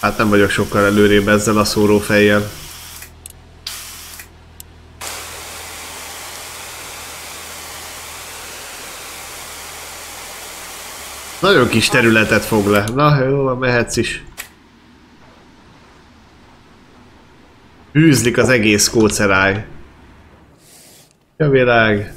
Hát nem vagyok sokkal előrébb ezzel a szórófejjel. Nagyon kis területet fog le. Na, jó van, mehetsz is. Hűzlik az egész kóceráj. A világ.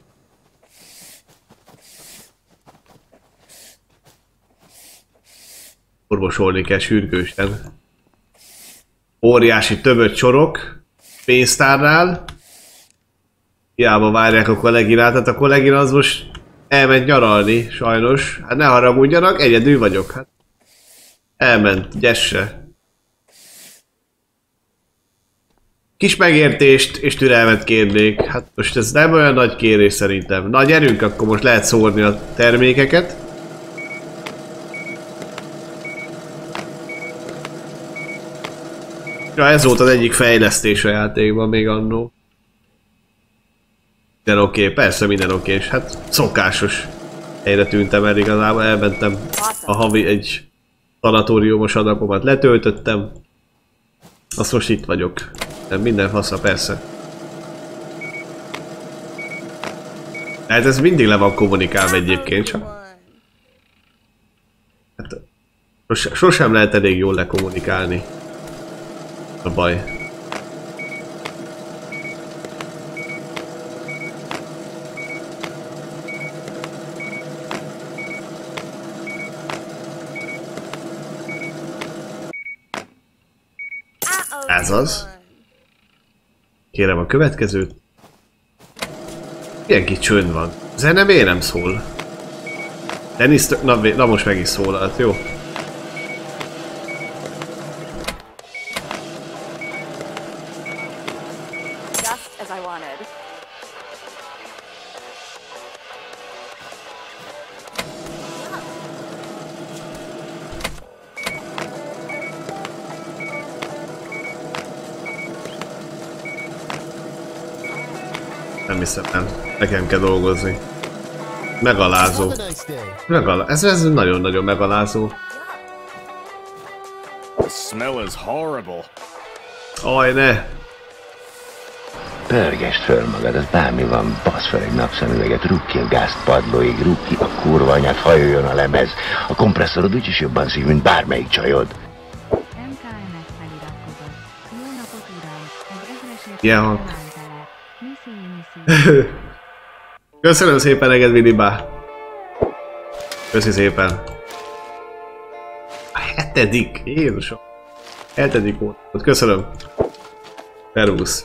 Orvosolni kell sürgősen. Óriási tömött sorok. Pénztárnál. Hiába várják a kolléginát, hát a kollégina az most elment nyaralni, sajnos. Hát ne haragudjanak, egyedül vagyok. Hát. Elment, gyesse. Kis megértést és türelmet kérnék. Hát most ez nem olyan nagy kérés szerintem. Na gyerünk, akkor most lehet szórni a termékeket. Ja, ez volt az egyik fejlesztés a játékban még annó. Minden oké, persze minden oké, és hát szokásos. Helyre tűntem el igazából, elmentem a havi egy szanatóriumos adagomat letöltöttem. Azt most itt vagyok. De minden fasza, persze. Hát ez mindig le van kommunikálva egyébként, csak. Hát, sosem lehet elég jól lekommunikálni. A baj. Ez az. Kérem a következőt. Milyen kis csönd van. Zene miért nem szól? Dennis, na most meg is szólalt, jó? Nem hiszem, nem. Nekem kell dolgozni. Megalázó. Ez nagyon-nagyon megalázó. Aj, ne! Pörgesd föl magad, az bármi van, basz fel egy napszemüveget, rúg ki a gázt padlóig, rúg ki a kurva anyát, hajoljon a lemez. A kompresszorod úgyis jobban szív, mint bármelyik csajod. Ja. Köszönöm szépen neked, Vidibá. Köszi szépen. A 7. Jézusom. 7. volt. Köszönöm. Servusz.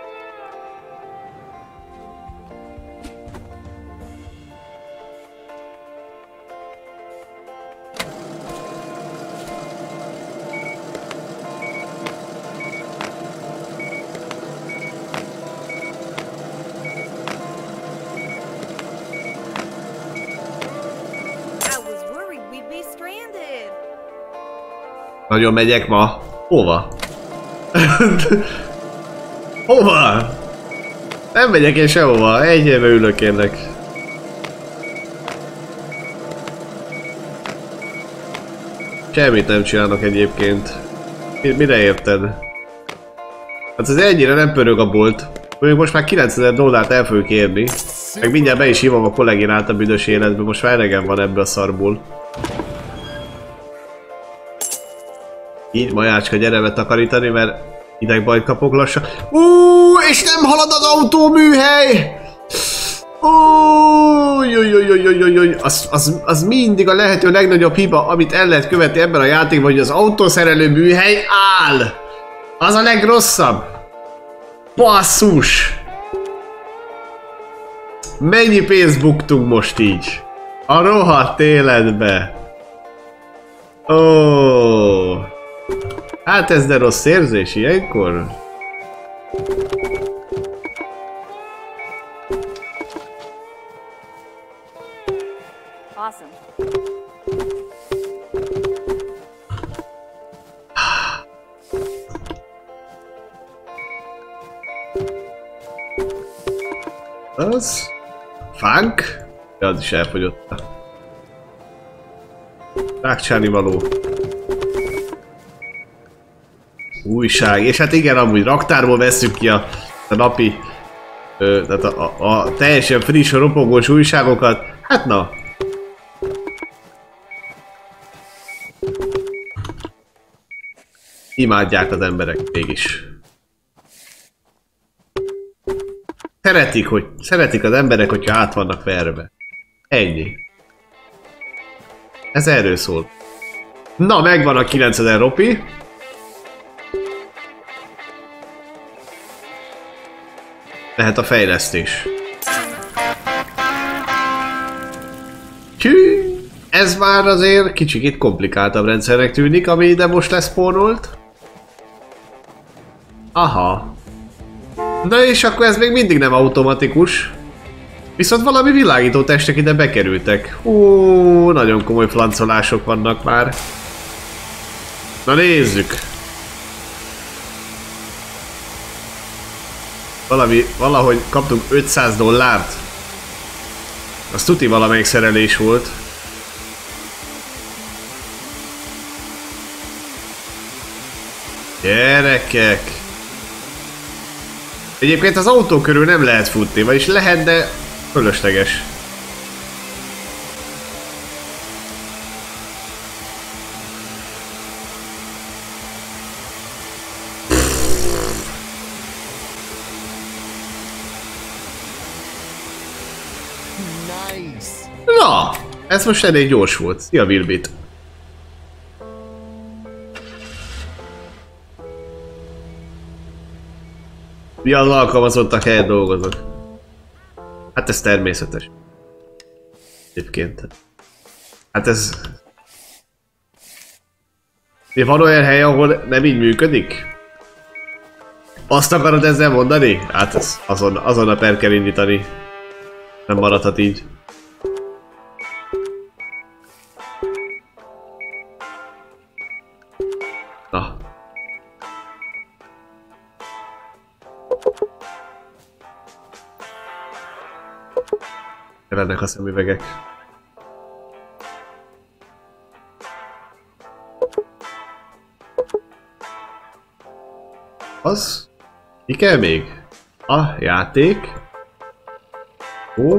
Nagyon megyek ma. Hova? Hova? Nem megyek én sehova. Egy éve ülök ennek. Semmit nem csinálok egyébként. Mire érted? Hát ez ennyire nem pörög a bolt. Mondjuk most már 9000 dollárt el fogjuk érni. Meg mindjárt be is hívom a kolléginát a büdös életbe. Most már elegem van ebből a szarból. Így, majácska, gyere be takarítani, mert idegbajt kapok lassan. És nem halad az autóműhely! Az mindig a lehető legnagyobb hiba, amit el lehet követni ebben a játékban, hogy az autószerelő műhely áll! Az a legrosszabb! Basszus! Mennyi pénzt buktunk most így? A rohadt életbe! Ó. Hát ez de rossz érzés ilyenkor. Awesome. Az? Funk? Ja, az is elfogyott. Rákcsálni való. Újság. És hát igen, amúgy raktárból vesszük ki a napi... tehát a teljesen friss, ropogós újságokat. Hát na. Imádják az emberek mégis. Szeretik az emberek, hogyha át vannak verve. Ennyi. Ez erről szól. Na, megvan a 9000 ropi. Lehet a fejlesztés. Hű, ez már azért kicsit komplikáltabb rendszernek tűnik, ami ide most leszpónolt. Aha. Na és akkor ez még mindig nem automatikus. Viszont valami világító testek ide bekerültek. Nagyon komoly flancolások vannak már. Na nézzük. Valahogy kaptunk $500. Az tuti valamelyik szerelés volt. Gyerekek! Egyébként az autó körül nem lehet futni, vagyis lehet, de fölösleges. Na! Ez most elég gyors volt. Szia, Wilbit! Mi az alkalmazottak helyett dolgozok? Hát ez természetes. Egyébként. Hát ez... Van olyan hely, ahol nem így működik? Azt akarod ezzel mondani? Hát ez azon a per kell indítani. Nem maradhat így. Na. Jelennek a szemüvegek. Az? Mi kell még? A játék. Ó.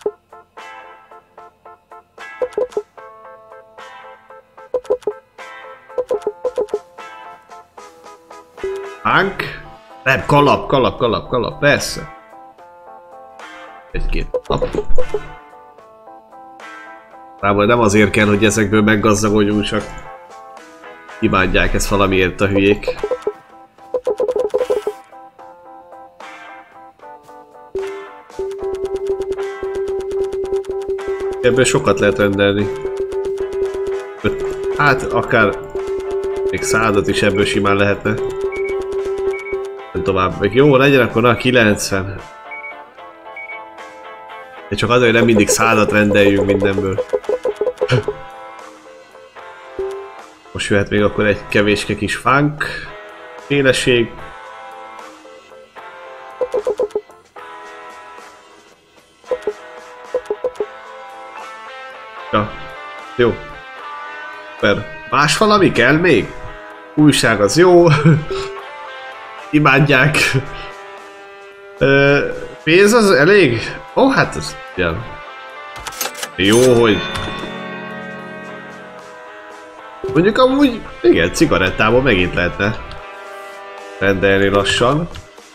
Hánk? Nem, kalap, persze. Egy-két nap. Rából nem azért kell, hogy ezekből meggazdagodjunk, csak imádják ezt valamiért a hülyék. Ebből sokat lehet rendelni. Hát akár még 100-at is ebből simán lehetne. Nem tovább. Még jó legyen, akkor na 90. De csak azért, hogy nem mindig 100-at rendeljünk mindenből. Most jöhet még akkor egy kevéske kis funk. Élesség. Ja, jó. Super. Más valami kell még? Újság az jó. Imádják. Pénz az elég? Ó, hát ez ilyen. Jó, hogy... Mondjuk amúgy, igen, cigarettából megint lehetne rendelni lassan.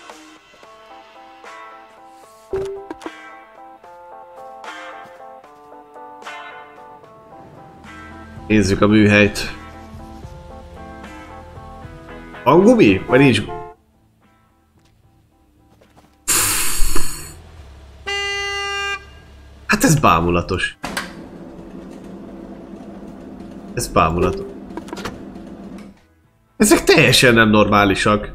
Nézzük a műhelyt. Van gumi? Vagy nincs? Hát ez bámulatos. Ez bámulatos. Ezek teljesen nem normálisak.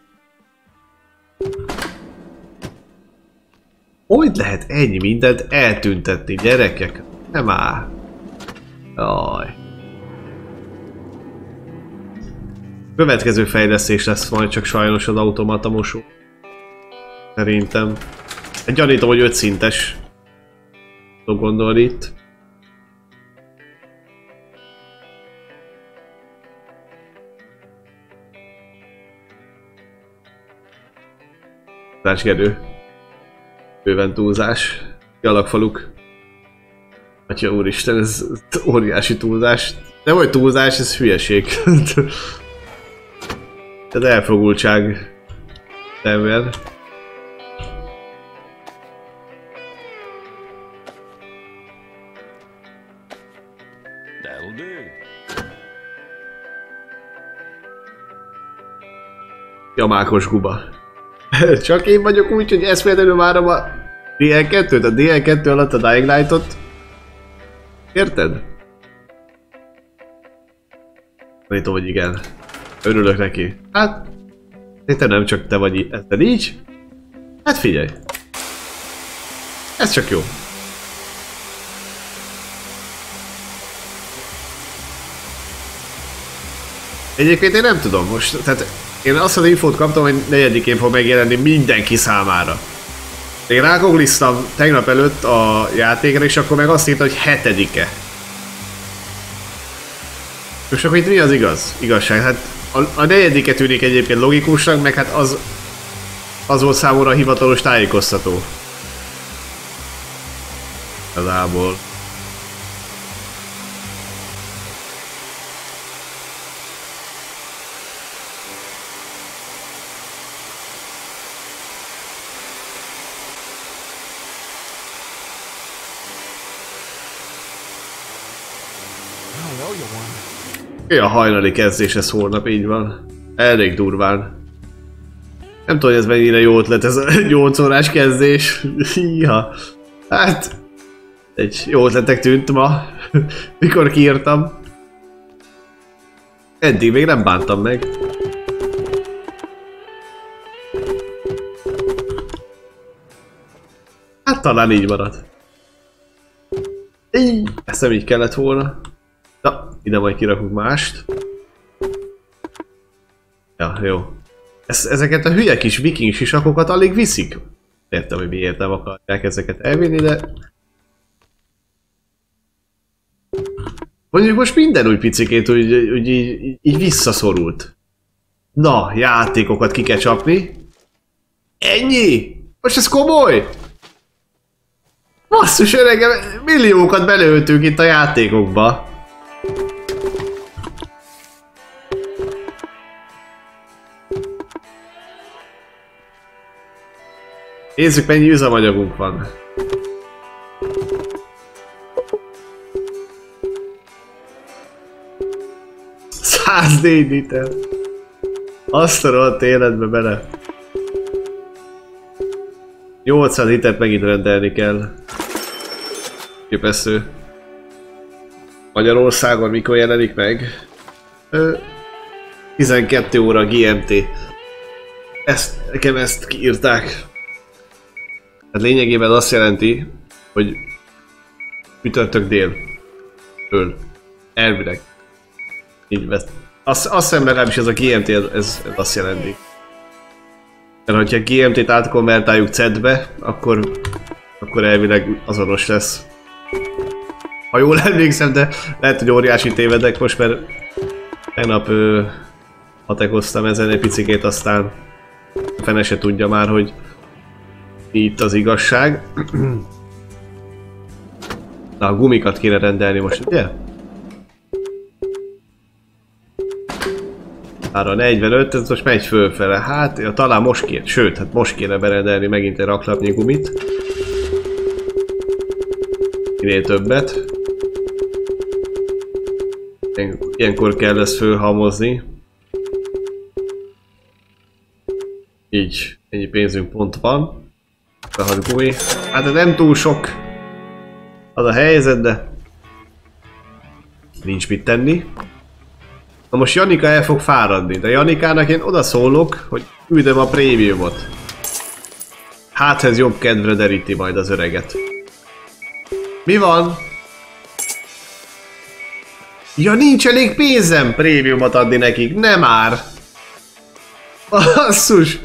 Hogy lehet ennyi mindent eltüntetni, gyerekek? Nem áll. Jaj. Következő fejlesztés lesz majd csak sajnos az automata mosó. Szerintem. Gyanítom, hogy 5 szintes. Tudok gondolni itt. Társgerő. Bőven túlzás. Alakfaluk. Atya úristen, ez óriási túlzás. Nem vagy túlzás, ez hülyeség. Ez elfogultság. Ember. Jamákos guba. Csak én vagyok úgy, hogy eszméletlenül várom a DL2-t, a DL2 alatt a Dying Light-ot. Érted? Mondom, hogy igen. Örülök neki. Hát... te nem csak te vagy így. Te így? Hát figyelj. Ez csak jó. Egyébként én nem tudom most, tehát én azt az infót kaptam, hogy 4-én fog megjelenni mindenki számára. Én rágogliztam tegnap előtt a játékra, és akkor meg azt írta, hogy 7-e. És akkor itt mi az igazság? Hát a 4-e tűnik egyébként logikusnak, meg hát az volt számomra a hivatalos tájékoztató. Igazából. A hajnali kezdés ez holnap, így van. Elég durván. Nem tudom, hogy ez mennyire jó ötlet, ez a 8 órás kezdés. Híha. Hát... egy jó ötletek tűnt ma. Mikor kiírtam. Eddig még nem bántam meg. Hát talán így marad. Ezt nem így kellett volna. Na, ide majd kirakunk mást. Ja, jó. Ezeket a hülye kis viking sisakokat alig viszik. Értem, hogy miért nem akarják ezeket elvinni, de... mondjuk most minden úgy picikét úgy így visszaszorult. Na, játékokat ki kell csapni. Ennyi? Most ez komoly? Basszus öregem, milliókat belőttünk itt a játékokba. Nézzük, mennyi üzemanyagunk van. 104 liter. Azt a rohadt életbe bele. 800 litert megint rendelni kell. Képesztő. Magyarországon mikor jelenik meg? 12 óra GMT. Nekem ezt kiírták. Hát lényegében azt jelenti, hogy csütörtök dél. Föl. Elvileg. Így vett. Azt hiszem legalábbis ez a GMT, ez azt jelenti. Mert hogyha GMT-t átkonvertáljuk CED-be, akkor elvileg azonos lesz. Ha jól emlékszem, de lehet, hogy óriási tévedek most, mert tegnap hatekoztam ezen egy picikét, aztán fene se tudja már, hogy itt az igazság. Na, a gumikat kéne rendelni most, ugye? Arra 45, ez most megy fölfele. Hát, ja, talán most kéne, sőt, hát most kéne berendelni megint egy raklapnyi gumit. Minél többet. Ilyenkor kell ezt fölhalmozni. Így, ennyi pénzünk pont van. Behagy gumi. Hát ez nem túl sok. Az a helyzet, de nincs mit tenni. Na most Janika el fog fáradni, de Janikának én odaszólok, hogy küldöm a prémiumot. Hát ez jobb kedvre deríti majd az öreget. Mi van? Ja, nincs elég pénzem prémiumot adni nekik, nem már! Basszus!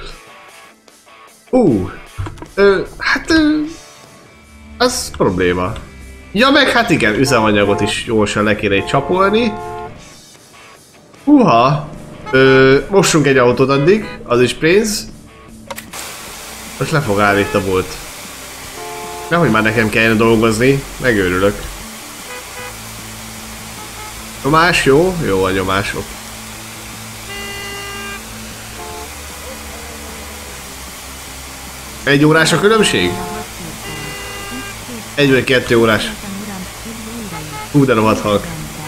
Az probléma. Ja, meg hát igen, üzemanyagot is gyorsan le kéne csapolni. Húha! Mossunk egy autót addig, az is pénz. Most le fog állni itt a bolt. Nehogy már nekem kelljen dolgozni, megőrülök. Nyomás, jó? Jó a nyomások. Egy órás a különbség? 1 vagy 2 órás. Hú, de rohadt halk.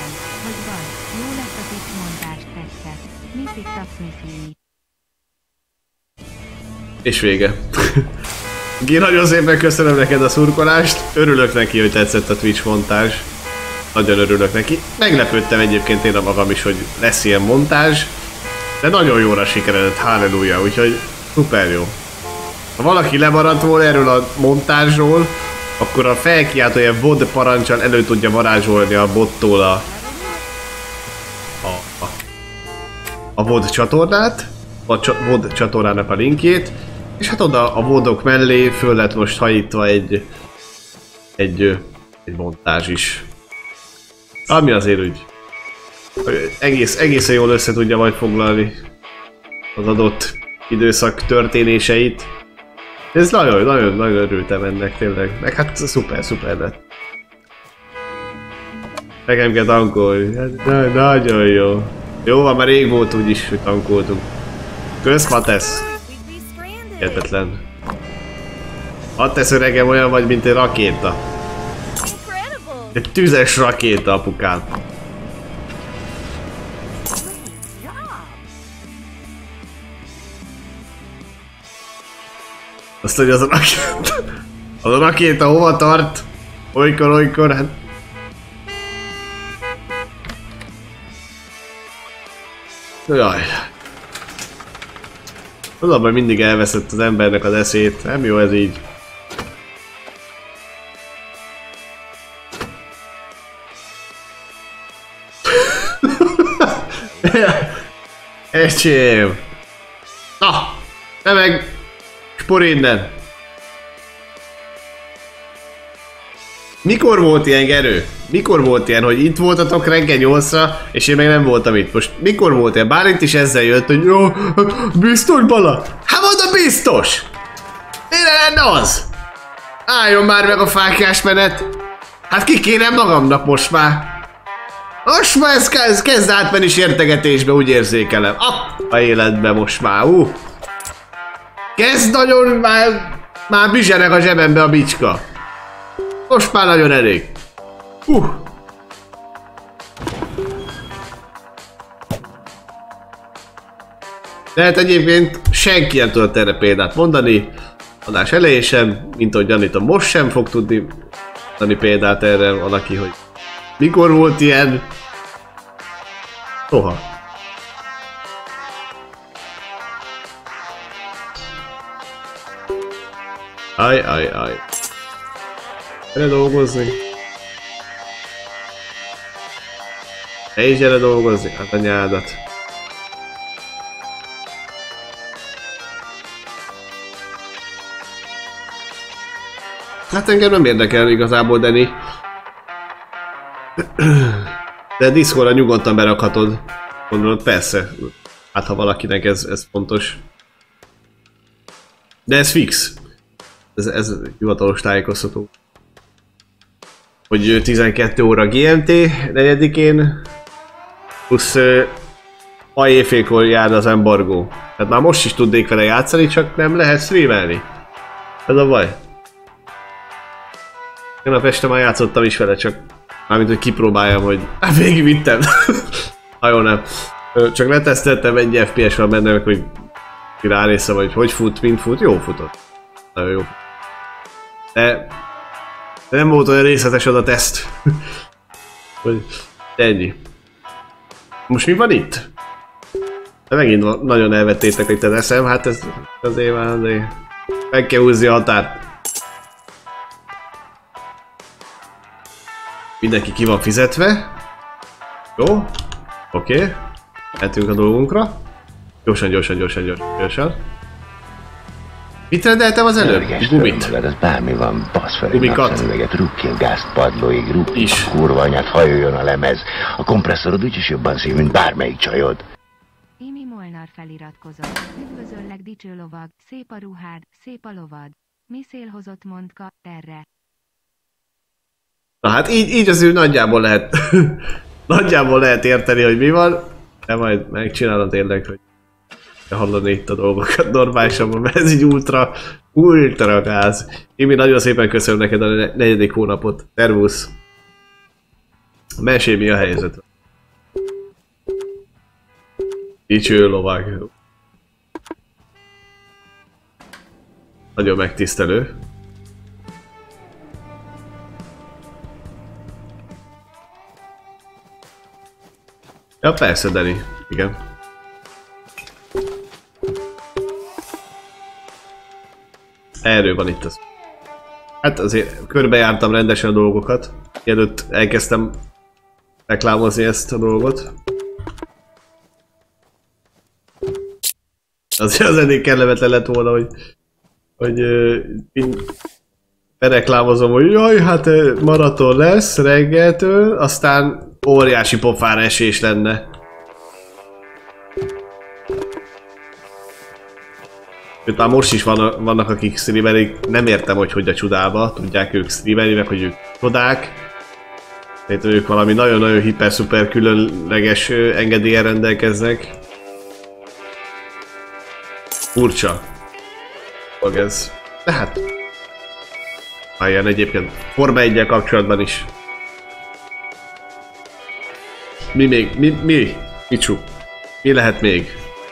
És vége. Gi, nagyon szépen köszönöm neked a szurkolást. Örülök neki, hogy tetszett a Twitch montázs. Nagyon örülök neki. Meglepődtem egyébként én a magam is, hogy lesz ilyen montázs. De nagyon jóra sikeredett, halleluja, úgyhogy szuper jó. Ha valaki lemaradt volna erről a montázsról, akkor a felkiáltója VOD parancsal elő tudja varázsolni a bottól a VOD csatornát, a VOD csatornának a linkjét, és hát oda a VOD-ok mellé föl lett most hajítva egy montázs is. Ami azért úgy egészen jól össze tudja majd foglalni az adott időszak történéseit. Ez nagyon örültem ennek tényleg, meg hát szuper lett. Nekem kell tankolni, nagyon jó. Jó van, már rég volt úgyis, hogy tankoltunk. Kösz, Matesz! Hihetetlen. Matesz öregem, olyan vagy, mint egy rakéta. Egy tüzes rakéta, apukám. Azt mondja, az a rakéta hova tart? Olykor, hát... Jaj. Az abban mindig elveszett az embernek az eszét, nem jó ez így. Ecsém! Na! Te meg! Spor innen! Mikor volt ilyen, Gerő? Mikor volt ilyen, hogy itt voltatok reggel 8-ra, és én meg nem voltam itt? Most mikor volt ilyen? Bálint is ezzel jött, hogy jó, biztos Bala? Hát mondom biztos! Mire lenne az? Álljon már meg a fákjás menet! Hát ki kéne magamnak most már? Most már ez kezd átmenni sértegetésbe, úgy érzékelem. A életbe most már, Kezd nagyon, már bizsereg a zsebembe a bicska. Most már nagyon elég. Tehát egyébként senki nem tudott erre példát mondani. Adás elején sem, mint ahogy gyanítom, most sem fog tudni mondani példát erre valaki, hogy mikor volt ilyen. Soha. Aj. Gyere dolgozni. Te is gyere dolgozni, hát a nyádat. Hát engem nem érdekel igazából, Dani. De Discordra nyugodtan berakhatod. Gondolod, persze. Hát ha valakinek ez fontos. De ez fix. Ez hivatalos tájékoztató. Hogy 12 óra GMT 4-én. Plusz ma éjfélkor jár az embargó. Tehát már most is tudnék vele játszani, csak nem lehet streamelni. Ez a baj. Tegnap este már játszottam is vele, csak mármint hogy kipróbáljam, hogy végigvittem. Ha jó, nem. Csak leteszteltem, egy FPS van benne, hogy ránéztem, hogy fut, mint fut. Jó futott. Nagyon jó. De nem volt olyan részletes az a teszt. Hogy ennyi. Most mi van itt? De megint nagyon elvettétek itt az eszem, hát ez azért már azért meg kell húzni a határt. Mindenki ki van fizetve. Jó. Oké. Mehetünk a dolgunkra. Gyorsan. Mit rendeltem az előbb? Gumit. Ez bármi van, basz fel egy Gumikat. napszemüveget, rúg ki a gázt padlóig, rúg ki a kurva anyát, hajoljon a lemez. A kompresszorod úgyis jobban szív, mint bármelyik csajod. Imi Molnar feliratkozott. Üdvözöllek dicső lovag, szép a ruhád, szép a lovad. Mi szél hozott mondka, erre. Na hát így azért nagyjából lehet nagyjából lehet érteni, hogy mi van. De majd megcsinálom tényleg, hogy hallani itt a dolgokat normálisabban, mert ez így ultra gáz. Imi, nagyon szépen köszönöm neked a 4. hónapot. Servusz! Mesélj, mi a helyzet? Dicső lovag. Nagyon megtisztelő. Ja persze, Dani. Igen. Erről van itt az. Hát azért körbejártam rendesen a dolgokat. Mielőtt elkezdtem reklámozni ezt a dolgot. Azért az eddig kellemetlen lett volna, hogy bereklámozom, hogy jaj, hát maraton lesz reggeltől, aztán óriási pofára esés lenne. Őt már most is vannak akik streamerik, nem értem, hogy a csodába tudják ők streamelni, meg hogy ők csodák. Tehát ők valami nagyon-nagyon hiper-szuper különleges engedéllyel rendelkeznek. Furcsa. Fog ez. De hát... Már ilyen egyébként Forma 1-jel kapcsolatban is. Mi még? Mi? Micsú? Mi lehet még?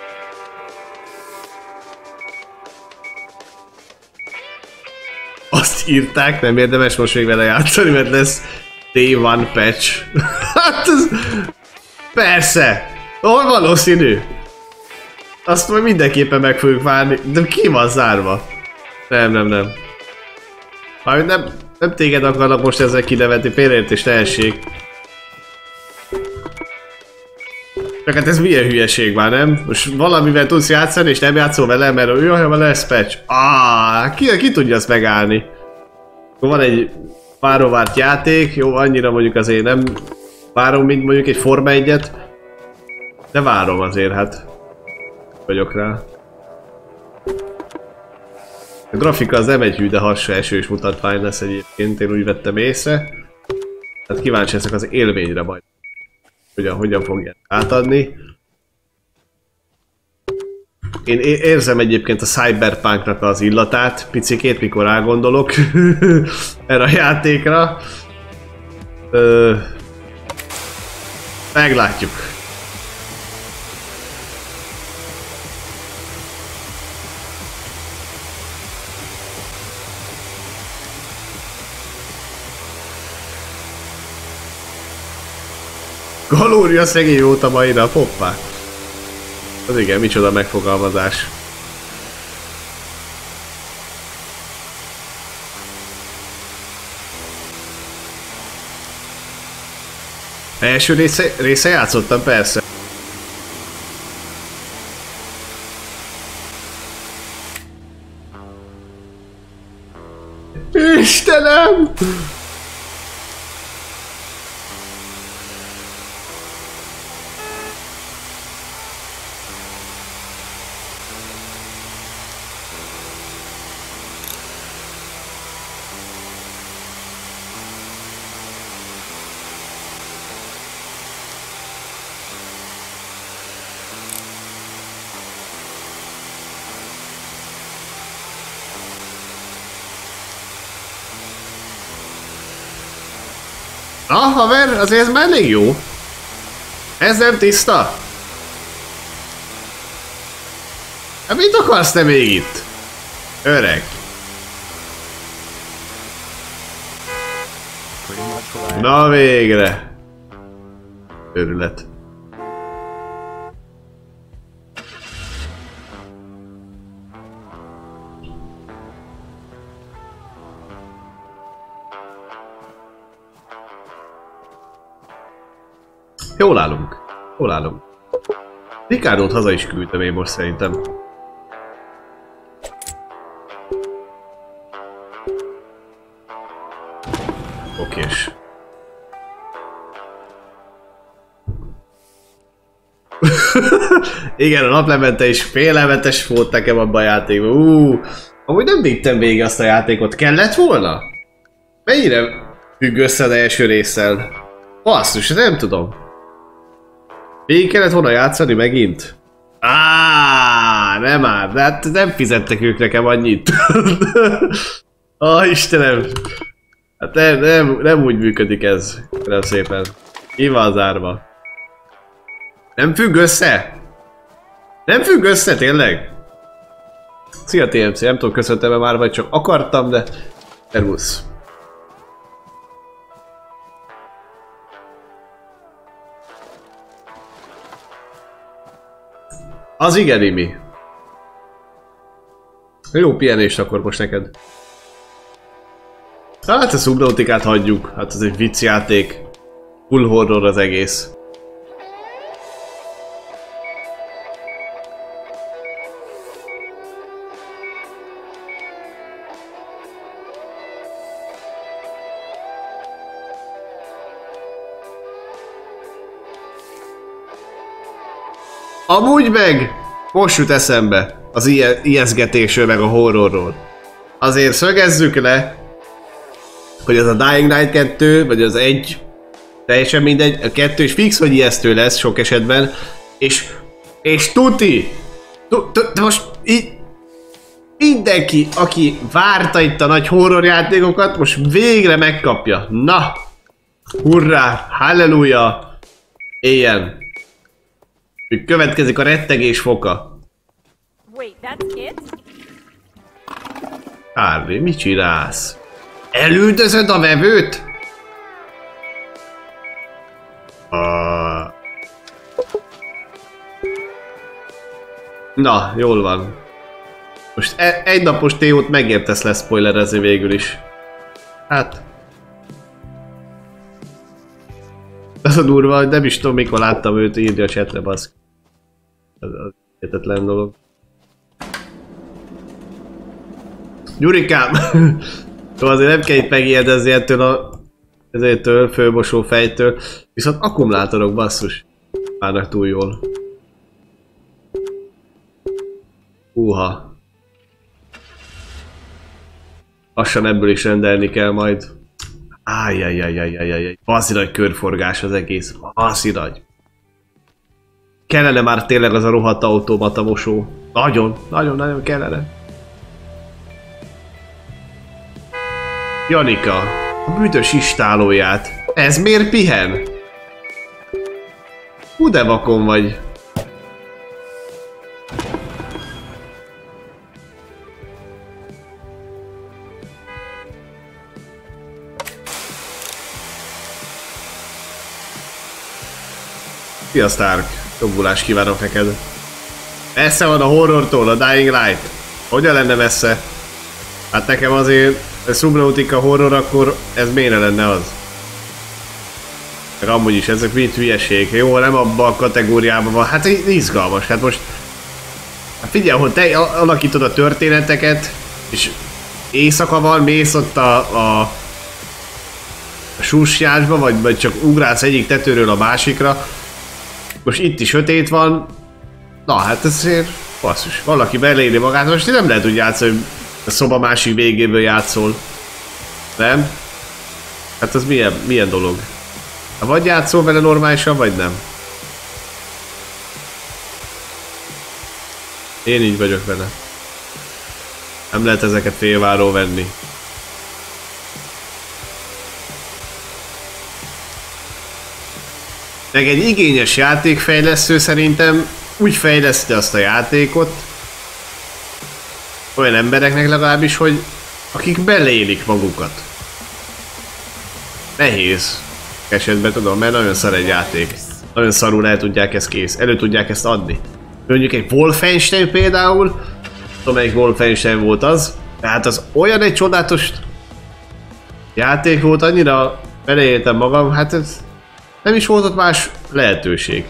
Azt írták, nem érdemes most még vele játszani, mert lesz Day 1 patch. Hát ez... Persze! Hol valószínű? Azt majd mindenképpen meg fogjuk várni, de ki van zárva? Nem. Mármint nem téged akarnak most ezzel kinevetni, félreértés tehessék. Csak hát ez milyen hülyeség már, nem? Most valamivel tudsz játszani és nem játszol vele, mert jaj, van lesz patch. Ki tudja azt megállni? Van egy várovárt játék, jó, annyira mondjuk azért nem várom, mint mondjuk egy Forma 1-et. De várom azért, hát. Vagyok rá. A grafika az nem egy hű, de hassa esős mutatvány lesz egyébként, én úgy vettem észre. Hát kíváncsi leszek az élményre majd. Hogyan fogják átadni. Én érzem egyébként a Cyberpunknak az illatát, picikét, mikor rágondolok erre a játékra. Meglátjuk. Galória szegény volt a mai nap, hoppá. Az igen, micsoda megfogalmazás. Első része játszottam, persze. Istenem! Na, haver, azért ez már elég jó. Ez nem tiszta. Hát mit akarsz te még itt? Öreg. Na végre. Örület. Jól állunk. Jól állunk. Ricardo-t haza is küldtem én most szerintem. Okés. Igen, a naplemente is félelmetes volt nekem abban a játékban. Amúgy nem vittem végig azt a játékot. Kellett volna? Mennyire függ össze az első résszel? Basszus, nem tudom. Végig kellett volna játszani megint? Nem már, de hát nem fizettek ők nekem annyit. Istenem. Hát nem úgy működik ez. Kérem szépen. Ki van zárva? Nem függ össze? Nem függ össze, tényleg? Szia TMC, nem tudom, köszöntem-e már, vagy csak akartam, de... Servusz. Az igen, Imi. Jó pihenést akkor most neked. Hát a Subnauticát hagyjuk, hát ez egy viccjáték. Full horror az egész. Amúgy meg most jut eszembe az ijeszgetésről meg a horrorról. Azért szögezzük le, hogy ez a Dying Light 2, vagy az 1, teljesen mindegy, a 2 is fix, hogy ijesztő lesz sok esetben, és tuti! Most így mindenki, aki várta itt a nagy horrorjátékokat, most végre megkapja. Na! Hurrá! Halleluja! Éljen! Következik a rettegés foka. Harvey, mit csinálsz? Elüldözöd a vevőt? Na, jól van. Most egy napos T.O.-t megértesz leszpoilerezni végül is. Hát... Az a durva, hogy nem is tudom, mikor láttam őt írni a chatre, baszk. Ez az hihetetlen dolog. Gyurikám! Jó, azért nem kell itt megijedezni ettől a... ezétől, főmosó fejtől. Viszont akkumulátorok, basszus. Várnak túl jól. Húha. Lassan ebből is rendelni kell majd. Ájjajjajjajjajjaj. Bazi nagy körforgás az egész. Bazi nagy. Kellene már tényleg az a rohadt automata mosó. Nagyon kellene. Janika, a büdös istálóját. Ez miért pihen? Hú de vakon vagy. Szia Stark, jobbulás kívánok neked. Messze van a horrortól, a Dying Light. Hogyan lenne messze? Hát nekem azért, a Subnautica horror, akkor ez miért lenne az? Meg amúgy is, ezek mind hülyeség. Jó, nem abban a kategóriában van. Hát izgalmas, hát most... Hát figyelj, hogy te alakítod a történeteket, és éjszaka van, mész ott a susjásba, vagy csak ugrálsz egyik tetőről a másikra. Most itt is sötét van. Na hát ezért basszus, valaki beleírni magát, most nem lehet úgy játszani, hogy a szoba másik végéből játszol. Nem? Hát az milyen dolog? Vagy játszol vele normálisan, vagy nem? Én így vagyok vele. Nem lehet ezeket félváról venni. Meg egy igényes játékfejlesztő szerintem úgy fejleszti azt a játékot, olyan embereknek legalábbis, hogy akik beleélik magukat. Nehéz esetben, tudom, mert nagyon szar egy játék. Nagyon szarul el tudják ezt elő tudják ezt adni. Mondjuk egy Wolfenstein például, tudom melyik Wolfenstein volt az, tehát az olyan egy csodálatos játék volt, annyira beleéltem magam, hát ez nem is volt ott más lehetőség.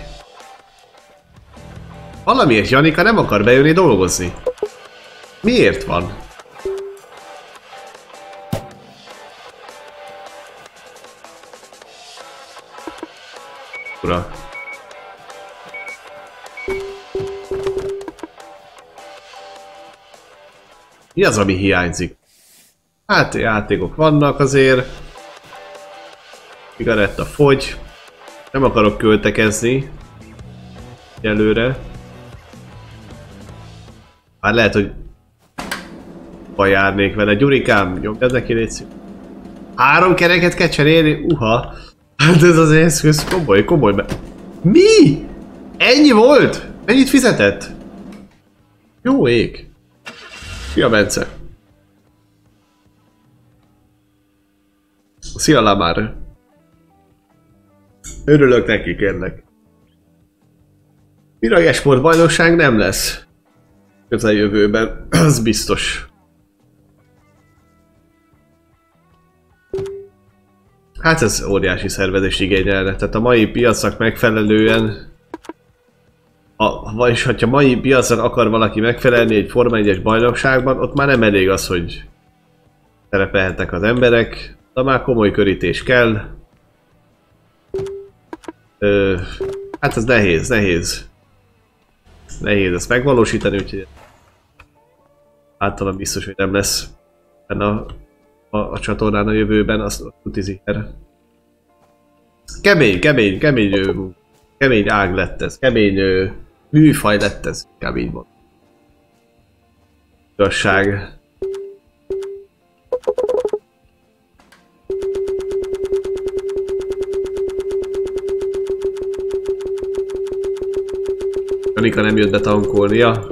Valamiért Janika nem akar bejönni dolgozni. Miért van? Ura. Mi az, ami hiányzik? Hát játékok vannak azért. Cigaretta fogy. Nem akarok költekezni. Előre. Hát lehet, hogy járnék vele. Gyurikám, nyomjad neki légy. 3 kereket kell cserélni? Uha. Hát ez az eszköz komoly be. Mi? Ennyi volt? Mennyit fizetett? Jó ég. Szia, Bence. Szia, Lamar. Örülök neki, kérlek. Mirage Esport bajnokság nem lesz közeljövőben, az biztos. Hát ez óriási szervezés igényelne, tehát a mai piacnak megfelelően, vagyis ha mai piacnak akar valaki megfelelni egy Forma 1-es bajnokságban, ott már nem elég az, hogy szerepelhetnek az emberek, de már komoly körítés kell. Hát ez nehéz ezt megvalósítani, úgyhogy általán biztos, hogy nem lesz benne a csatornán a jövőben, azt tuti ziher. Kemény ág lett ez, kemény műfaj lett ez, inkább így van. Igazság. Anika nem jött be tankolnia.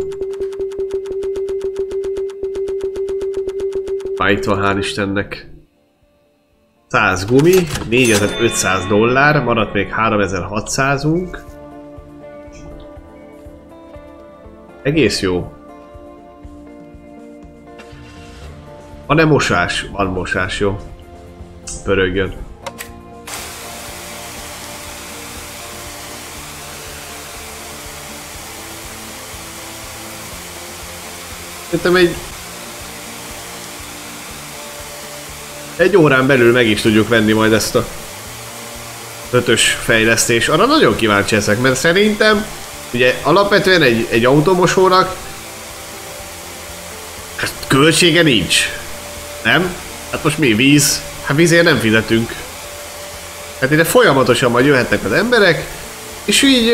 Már itt van, hál' Istennek. 100 gumi, 4500 dollár, maradt még 3600-unk. Egész jó. Van-e mosás? Van mosás, jó. Pörögjön. Szerintem egy órán belül meg is tudjuk venni majd ezt a 5-ös fejlesztést. Arra nagyon kíváncsi leszek, mert szerintem ugye alapvetően egy automosónak hát költsége nincs. Nem? Hát most mi? Víz? Hát vízért nem fizetünk. Hát ide folyamatosan majd jöhetnek az emberek, és így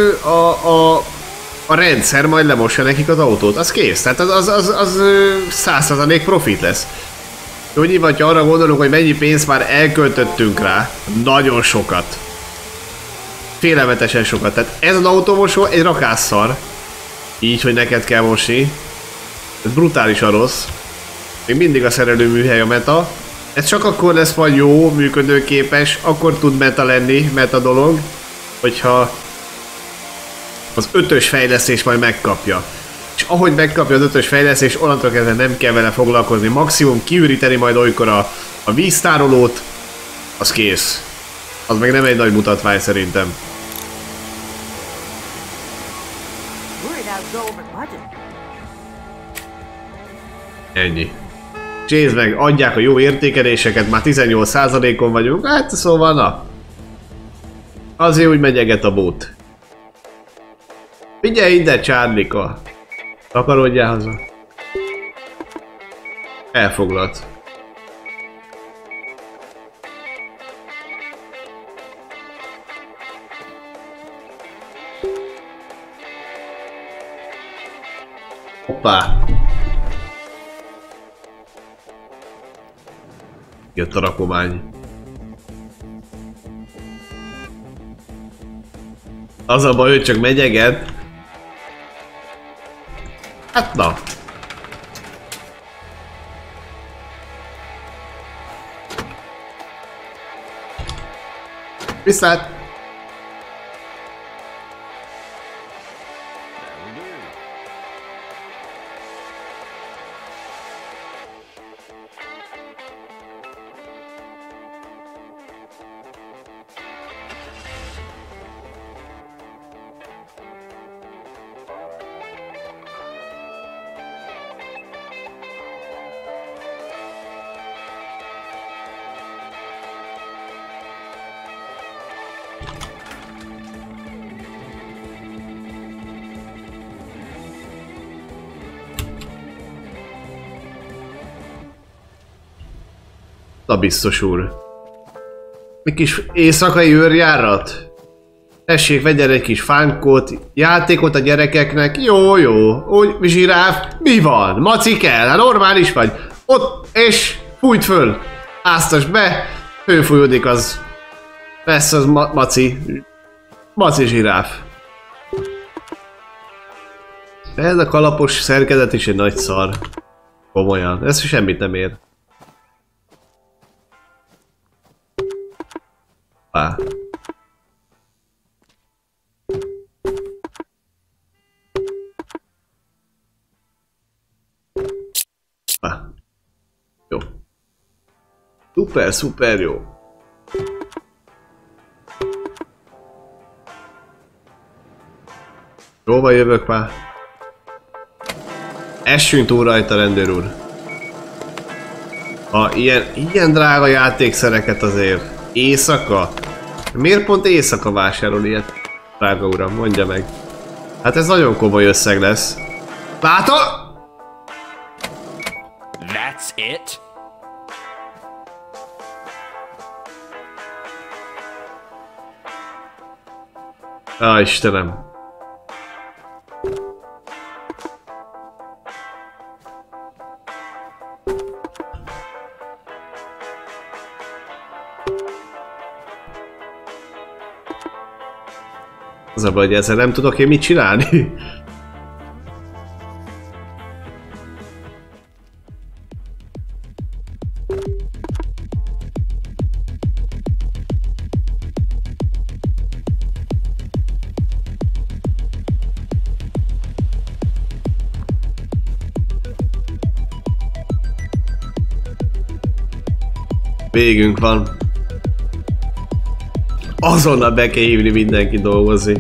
a rendszer majd lemossa nekik az autót. Az kész. Tehát az 100% profit lesz. Jó, nyilván, ha arra gondolunk, hogy mennyi pénzt már elköltöttünk rá, nagyon sokat. Félelmetesen sokat. Tehát ez az automosó egy rakásszar. Így, hogy neked kell mosni. Ez brutálisan rossz. Még mindig a szerelőműhely a meta. Ez csak akkor lesz majd jó, működőképes, akkor tud meta lenni, meta dolog, hogyha az 5-ös fejlesztés majd megkapja. És ahogy megkapja az 5-ös fejlesztés, onnantól kezdve nem kell vele foglalkozni. Maximum kiüríteni majd olykor a víztárolót, az kész. Az meg nem egy nagy mutatvány szerintem. Ennyi. Nézd meg, adják a jó értékeléseket, már 18%-on vagyunk, hát szóval na. Azért úgy megyeget a bót. Figyelj ide, Csárlika! Takarodjál haza. Elfoglalt. Hoppá! Jött a rakomány. Az a baj, hogy csak megyeget. Hát na. Viszlát! Na biztos úr. Mi kis éjszakai őrjárat? Tessék, vegyen egy kis fánkot, játékot a gyerekeknek. Jó, jó. Úgy, zsiráf, mi van? Maci kell, hát normális vagy. Ott, és fújt föl. Áztasd be, főfújódik az. Lesz az maci. Maci zsiráf. Ez a kalapos szerkezet is egy nagy szar. Komolyan, ez semmit nem ér. Pá. Jó. Szuper, szuper jó. Jóval jövök már. Essünk túl rajta, rendőr úr. Ha ilyen drága játékszereket azért éjszaka? Miért pont éjszaka vásárol ilyet? Drága uram, mondja meg. Hát ez nagyon komoly összeg lesz. Látod? That's it? Á, Istenem. Az a baj, hogy ezzel nem tudok én mit csinálni. Végünk van. Azonnal be kell hívni mindenki dolgozni.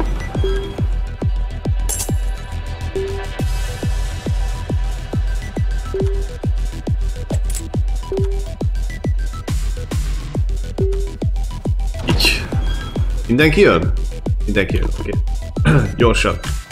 Így. Mindenki jön? Mindenki jön, oké. Okay. Gyorsan.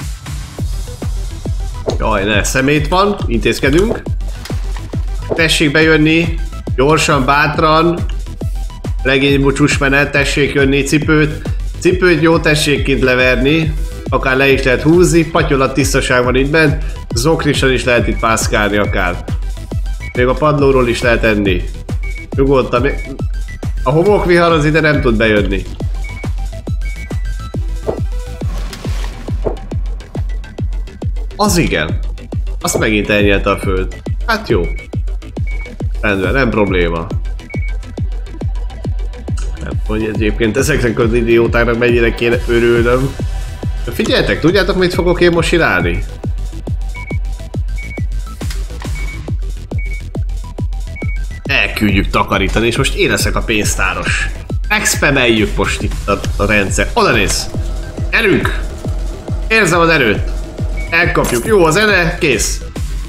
Jaj, ne, szemét van, intézkedünk. Tessék bejönni. Gyorsan, bátran. Legény bucsús menet, tessék jönni, cipőt jó tessék kint leverni, akár le is lehet húzni, patyolat tisztaság van itt bent, zoknisan is lehet itt pászkálni akár. Még a padlóról is lehet enni. Nyugodtan, a homokvihar az ide nem tud bejönni. Az igen, azt megint elnyelte a föld. Hát jó. Rendben, nem probléma. Hogy egyébként ezeknek az idiótáknak mennyire kéne örülnöm. Figyeljetek, tudjátok mit fogok én most csinálni? Elküldjük takarítani, és most én leszek a pénztáros. Expemeljük most itt a rendszer. Oda néz! Erőnk! Érzem az erőt! Elkapjuk. Jó a zene, kész!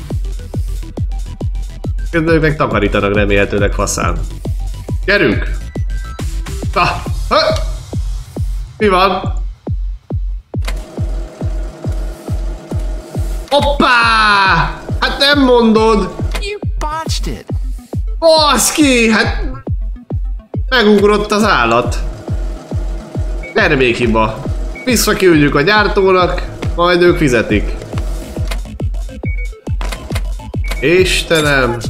Közben ők meg takarítanak remélhetőleg faszán. Gyerünk! Mi van? Hoppá! Hát nem mondod! You botched it. Baszki! Hát... megugrott az állat. Termékhiba. Visszaküldjük a gyártónak, majd ők fizetik. Istenem!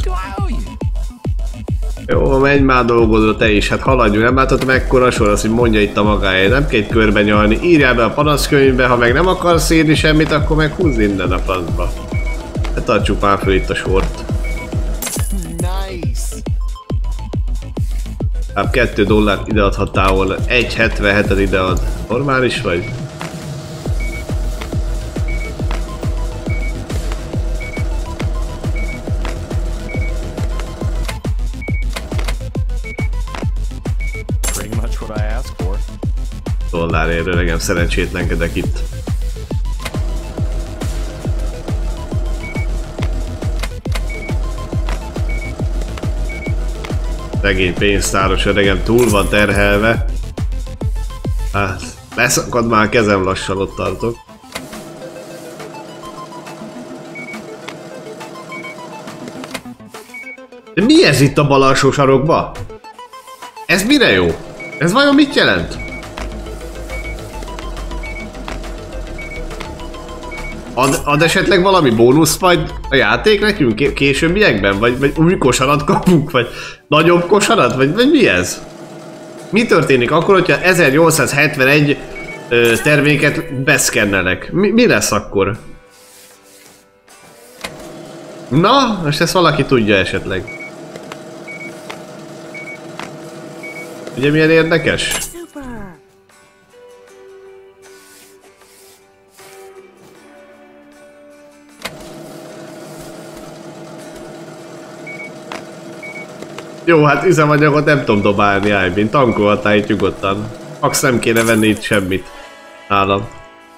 Jó, menj már dolgodra te is, hát haladjunk, nem látod mekkora sor az, hogy mondja itt a magáért, nem kell körbe nyalni, írjál be a panaszkönyvbe, ha meg nem akarsz írni semmit, akkor meg húzz innen a francba. Hát tartsuk már föl itt a sort. Nice. Hát $2 ideadhattál volna, 1,77 idead. Normális vagy? $1 öregem, szerencsétlenkedek itt. Szegény pénztáros öregem túl van terhelve. Hát, leszakad már a kezem, lassan ott tartok. De mi ez itt a bal alsó sarokba? Ez mire jó? Ez vajon mit jelent? Ad esetleg valami bónusz majd a játék nekünk későbbiekben? Vagy új kosarat kapunk? Vagy nagyobb kosarat? Vagy mi ez? Mi történik akkor, hogyha 1871 terméket beszkennelek? Mi lesz akkor? Na, most ezt valaki tudja esetleg. Ugye milyen érdekes? Jó, hát üzemanyagot nem tudom dobálni, Ájbin, tankolhatál itt nyugodtan. Max nem kéne venni itt semmit nálam.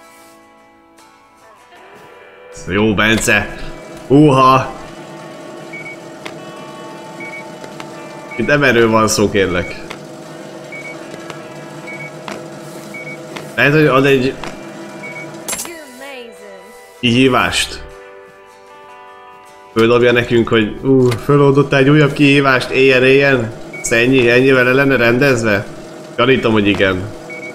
Jó, Bence! Húha! Itt nem erről van szó, kérlek. Lehet, hogy ad egy kihívást. Földobja nekünk, hogy föloldottál egy újabb kihívást, éljen. Ez ennyivel le lenne rendezve? Gyanítom, hogy igen.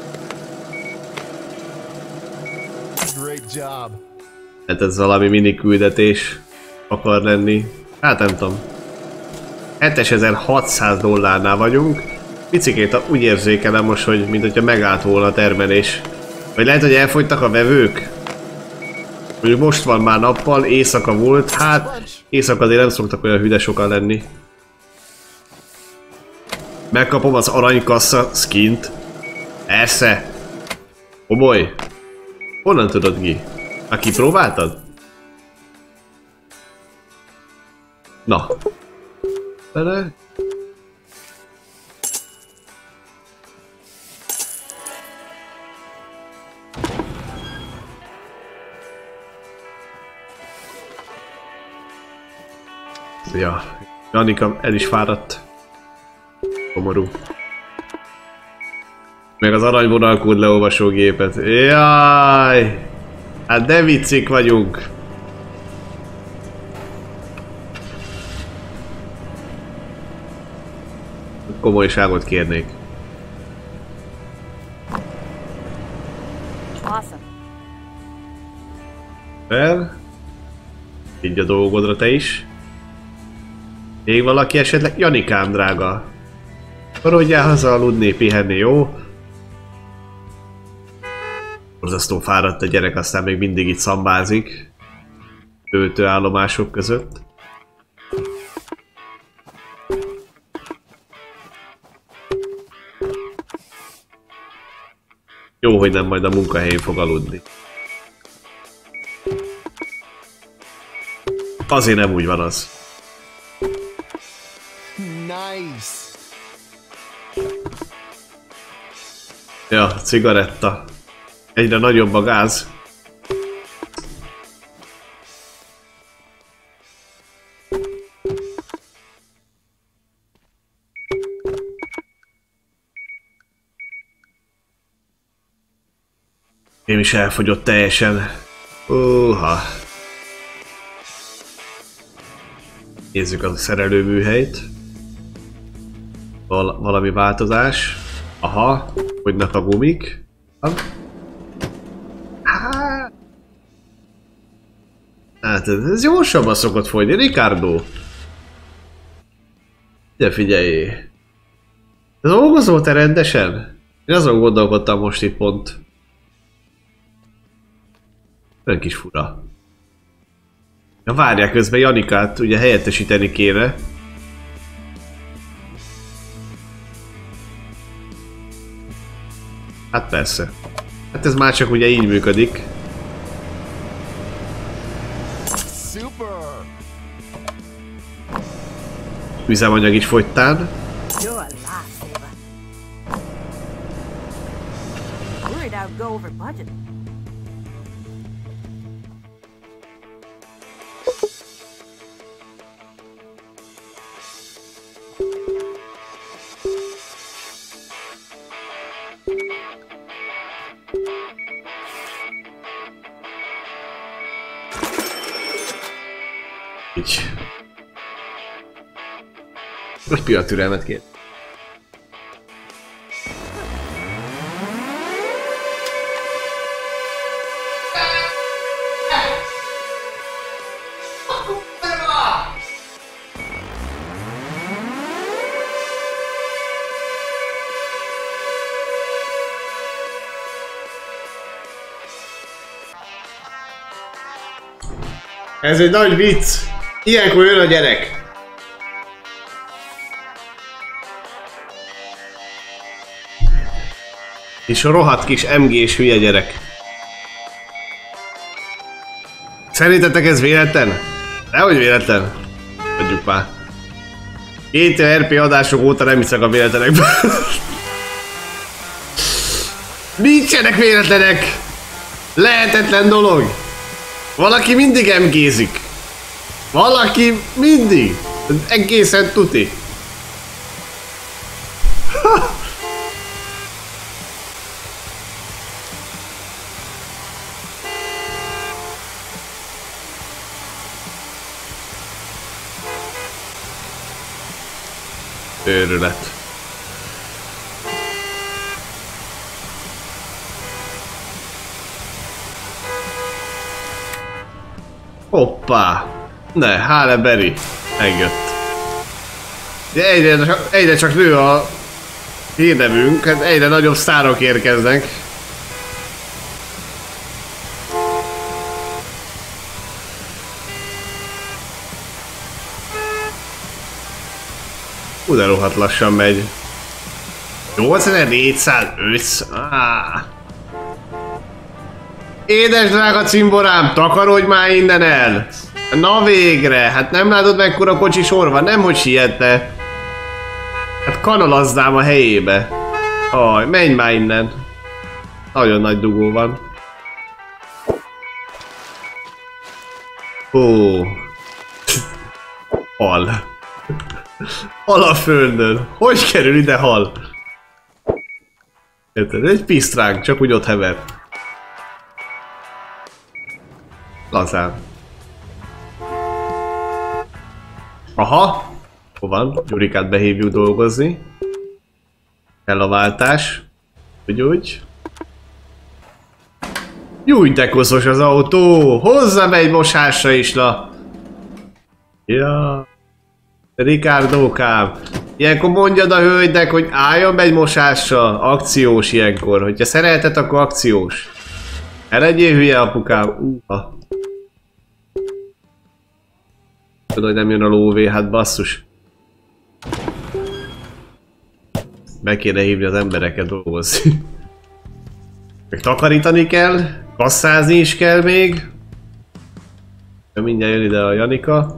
Hát ez valami mini küldetés akar lenni. Hát nem tudom. 7600 dollárnál vagyunk. Picikét úgy érzékelem most, hogy mintha megállt volna a termelés. Vagy lehet, hogy elfogytak a vevők? Mondjuk most van már nappal, éjszaka volt, hát éjszaka azért nem szoktak olyan hüde sokan lenni. Megkapom az aranykassa skint. Persze. Komoly. Honnan tudod, Gi? Már kipróbáltad? Na. Bele. Ja, Janika el is fáradt. Komorú. Meg az aranyvonalkód leolvasógépet. Jaj! Hát de viccik vagyunk. Komolyságot kérnék. Fel. Így a dolgodra te is. Még valaki esetleg? Janikám, drága. Maradjál haza aludni, pihenni, jó? Borzasztó fáradt a gyerek, aztán még mindig itt szambázik. Töltőállomások között. Jó, hogy nem majd a munkahelyén fog aludni. Azért nem úgy van az. Nice. Ja, cigaretta. Egyre nagyobb a gáz. Én is elfogyott teljesen. Nézzük a szerelőműhelyt. Valami változás. Aha, fogynak a gumik. Hát ez gyorsabban szokott fogyni, Ricardo. De figyelj. Ez dolgozol-e rendesen? Én azon gondolkodtam most itt pont. Olyan kis fura. Ja, várják, közben Janikát ugye helyettesíteni kéne. Hát persze. Hát ez már csak ugye így működik. Üzemanyag is fogytán. Így. Most pillanat türelmet kér. Ez egy nagy vicc! Ilyenkor jön a gyerek! És a rohadt kis MG-s hülye gyerek. Szerintetek ez véletlen? Dehogy véletlen. Adjuk már. 2 RP adások óta nem hiszek a véletlenekben. Nincsenek véletlenek! Lehetetlen dolog! Valaki mindig MG-zik. Valaki mindig. Egészen tuti. Őrület. Hoppá! Ne, Halle Berry. Megjött. Egyre csak nő a hírnevünk, hát egyre nagyobb sztárok érkeznek. De rohadt lassan megy. 8405. Édes drága cimborám, takarodj már innen el! Na végre! Hát nem látod mekkora kocsi sor van? Nemhogy sietne. Hát kanalazzám a helyébe. Aj, menj már innen. Nagyon nagy dugó van. Ó. Hal. Hal a földön. Hogy kerül ide hal? Érted? Egy pisztránk, csak úgy ott hever. Lazán. Aha. Hol van? Gyurikát behívjuk dolgozni. Kell a váltás. Úgy. Júj, de koszos az autó! Hozzá be egy mosásra is, la! Ja. Rikárdókám, ilyenkor mondjad a hölgynek, hogy álljon be egy mosásra. Akciós ilyenkor. Hogyha szereted, akkor akciós. Ne legyél hülye, apukám. Tudod, hogy nem jön a lóvé, hát basszus. Meg kéne hívni az embereket dolgozni. Meg takarítani kell, kasszázni is kell még. Mindjárt jön ide a Janika.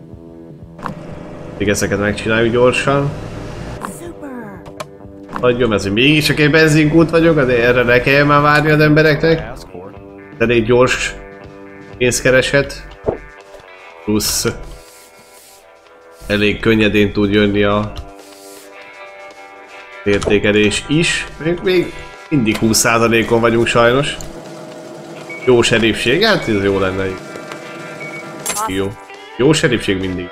Még ezeket megcsináljuk gyorsan. Hagyjam, ez, hogy mégis csak egy benzinkút vagyok, de erre ne kell már várni az embereknek. Elég gyors pénzkereset. Plusz elég könnyedén tud jönni a értékelés is. Még mindig 20%-on vagyunk sajnos. Jó serifség, hát ez jó lenne. Jó. Jó serifség mindig.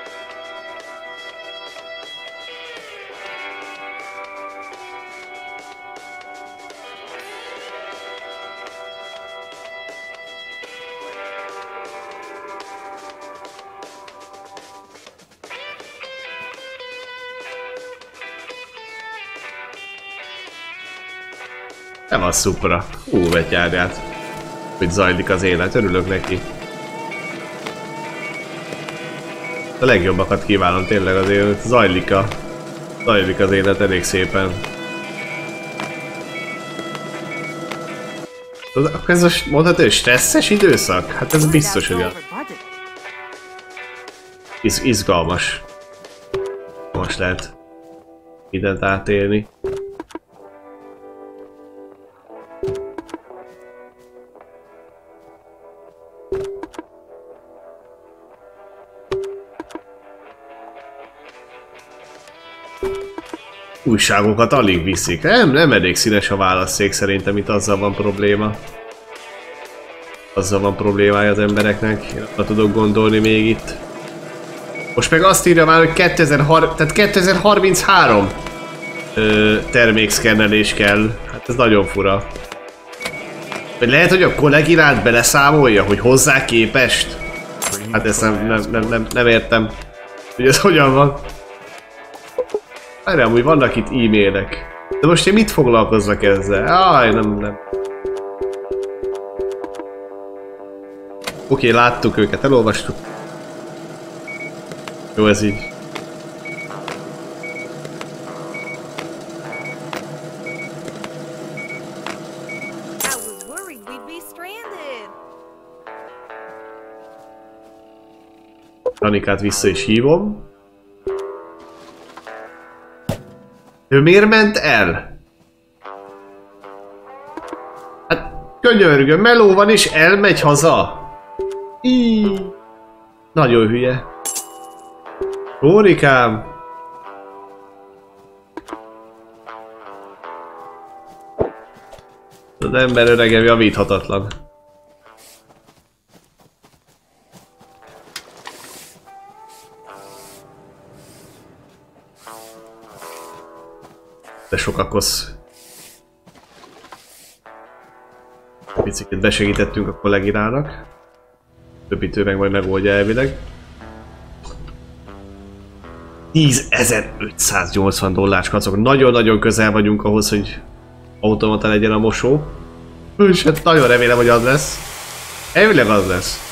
Nem az Supra. Betyárját. Hogy zajlik az élet, örülök neki. A legjobbakat kívánom tényleg azért, zajlik az élet elég szépen. Ez most mondhatod, hogy stresszes időszak? Hát ez biztos, hogy izgalmas. Most lehet mindent átélni. Újságokat alig viszik. Nem elég színes a válaszszék szerintem, itt azzal van probléma. Azzal van problémája az embereknek. Ha tudok gondolni még itt. Most meg azt írja már, hogy 2033 termékszkennelés kell. Hát ez nagyon fura. Vagy lehet, hogy a kollégirát beleszámolja, hogy hozzá képest? Hát ezt nem értem. Hogy ez hogyan van. Várjál, hogy vannak itt e-mailek. De most én mit foglalkozzak ezzel? Áj, nem. Oké, láttuk őket, elolvastuk. Jó, ez így. Anikát vissza is hívom. Ő miért ment el? Hát könyörgöm, meló van és elmegy haza. Nagyon hülye. Órikám. Az ember öregem javíthatatlan. De sok kosz. Picit besegítettünk a kollégirának. Többit ő meg majd megoldja elvileg. $10.580 kacok. Nagyon-nagyon közel vagyunk ahhoz, hogy automata legyen a mosó. És hát nagyon remélem, hogy az lesz. Elvileg az lesz.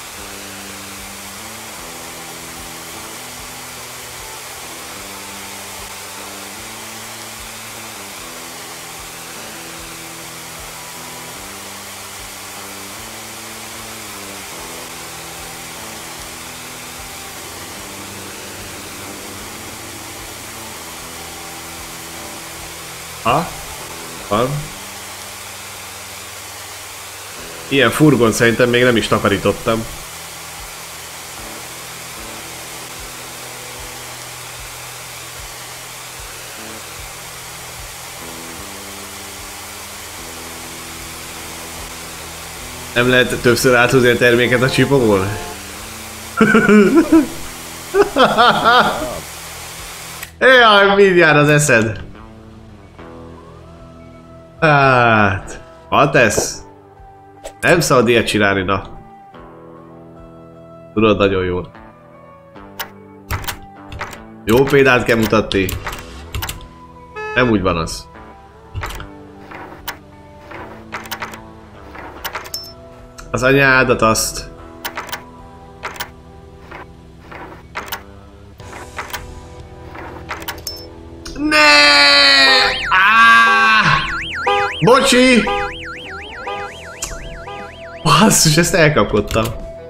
Ha? Van. Ilyen furgon szerintem még nem is takarítottam. Nem lehet többször áthozni a terméket a csipomból? Jaj, mindjárt az eszed. Hát... Van tesz? Nem szabad ilyet csinálni, na. Tudod nagyon jól. Jó példát kell mutatni. Nem úgy van az. Az anyádat azt. Ne! Bocsi! Basszus, ezt elkapkodtam.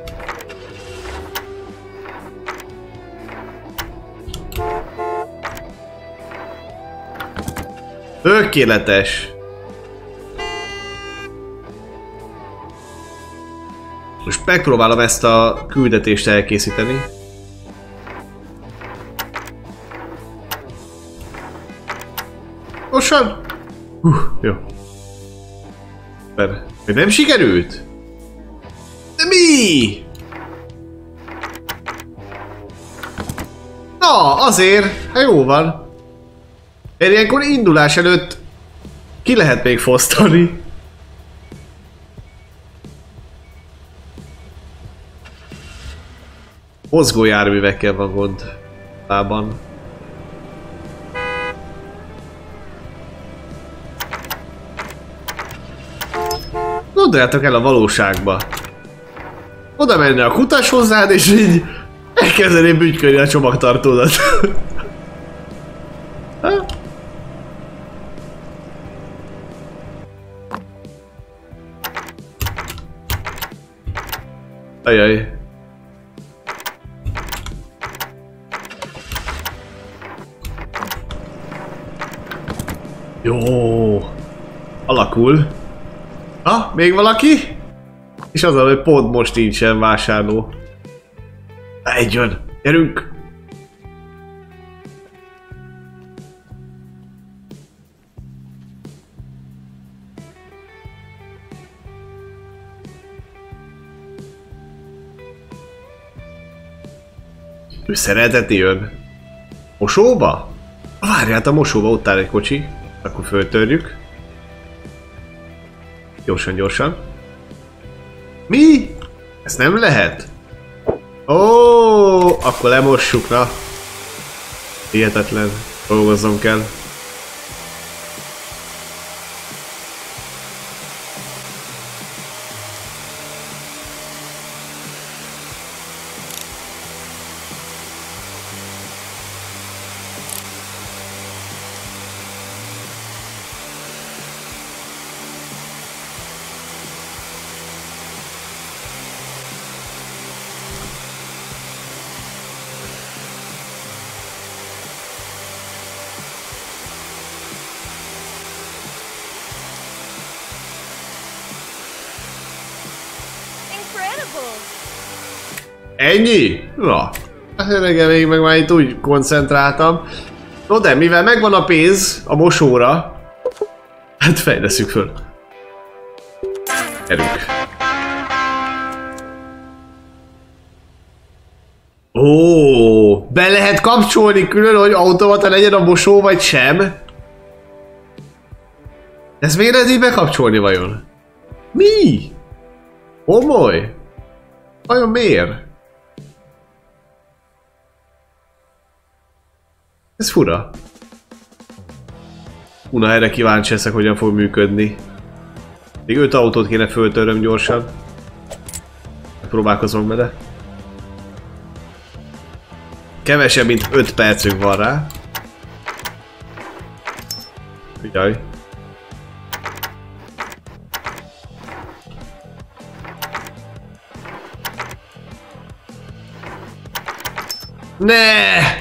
Tökéletes. Most megpróbálom ezt a küldetést elkészíteni. Gyorsan! Jó. Még nem sikerült? De mi? Na, azért. Hát jó van. Mert ilyenkor indulás előtt ki lehet még fosztani. Mozgó járművekkel van gond. Lában. Gondoljátok el a valóságba. Oda menne a kutas hozzád, és így elkezdeném bütykölni a csomagtartódat. Ajaj. Jó. Alakul. Ha, még valaki? És az, hogy pont most nincsen vásárló. Egy jön, gyerünk! Ő szeretetni jön. Mosóba? Várját, a mosóba ott áll egy kocsi. Akkor föltörjük. Gyorsan, gyorsan. Mi? Ez nem lehet? Ó, akkor lemossuk, na. Hihetetlen. Dolgozzon kell. Ennyi? Na. Nekem még meg már itt úgy koncentráltam. No de mivel megvan a pénz a mosóra, hát fejleszünk föl. Gyerünk. Ó, be lehet kapcsolni külön, hogy automata legyen a mosó, vagy sem? Ez miért lehet így bekapcsolni vajon? Mi? Komoly? Vajon miért? Ez fura. Na, erre kíváncsi leszek, hogyan fog működni. Még 5 autót kéne föltöröm gyorsan. Próbálkozom vele. Kevesebb, mint 5 percünk van rá. Figyelj. Ne!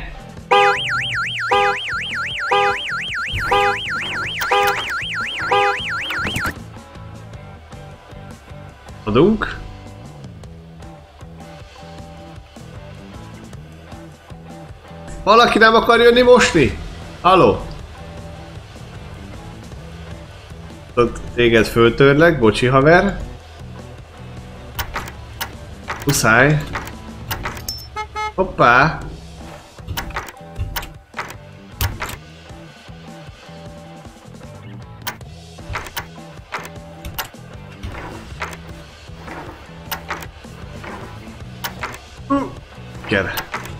Adunk. Valaki nem akar jönni mosni? Halló? Téged föltörlek, bocsi haver. Muszáj. Hoppá. Gyere.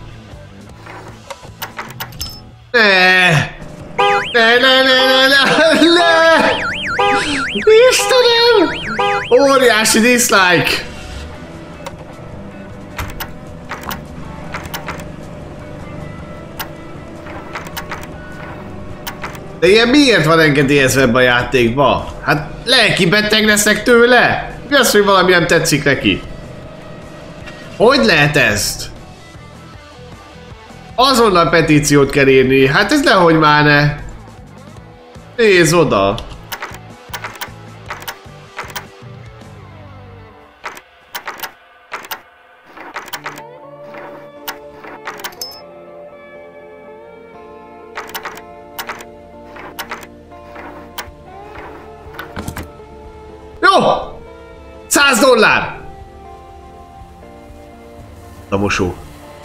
Ne! Istenem! Óriási dislike! De ilyen miért van engedélyezve ebbe a játékba? Hát lelki beteg leszek tőle? Mi az, hogy valami nem tetszik neki? Hogy lehet ezt? Azonnal petíciót kell írni, hát ez nehogy már ne. Nézd oda. Jó! $100! A mosó.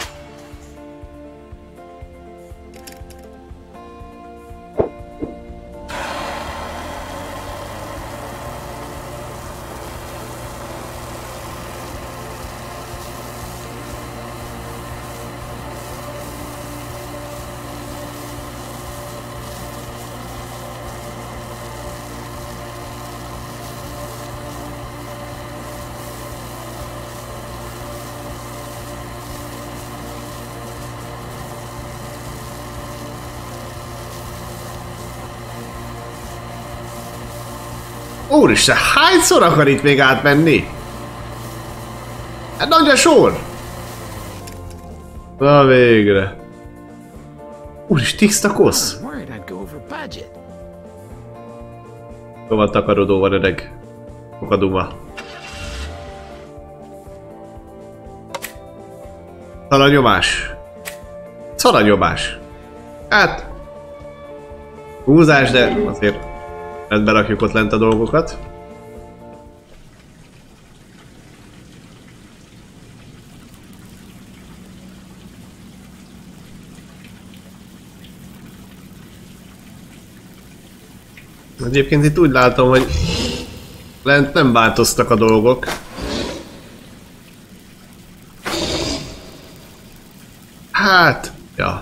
Úristen, hányszor akar itt még átmenni? Hát nagy a sor! Na végre. Úristen, tiszta kosz! Tovább takarodó van öreg. Fokaduma. Szalanyomás. Szalanyomás. Hát... húzás, de azért... rendbe rakjuk ott lent a dolgokat. Egyébként itt úgy látom, hogy lent nem változtak a dolgok. Hát, ja.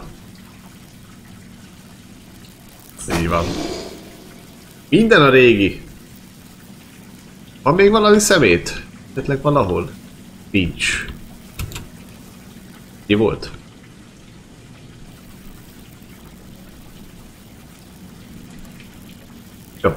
Így van. Minden a régi. Van még valami szemét? Esetleg valahol? Nincs. Mi volt? Jó.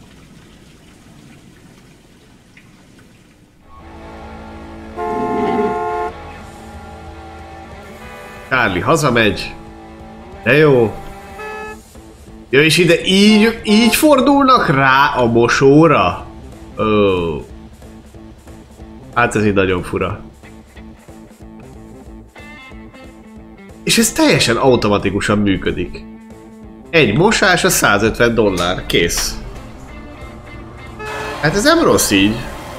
Charlie hazamegy. De jó. Ja, és ide így fordulnak rá a mosóra? Ó. Hát ez így nagyon fura. És ez teljesen automatikusan működik. Egy mosás a $150. Kész. Hát ez nem rossz így.